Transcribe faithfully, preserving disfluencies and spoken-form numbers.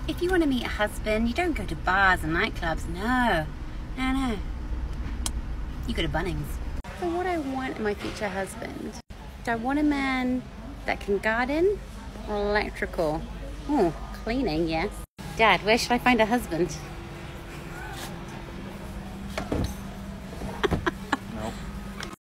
If you want to meet a husband, you don't go to bars and nightclubs. No, no, no. You go to Bunnings. So what I want in my future husband, do I want a man that can garden or electrical? Oh, cleaning, yes. Dad, where should I find a husband?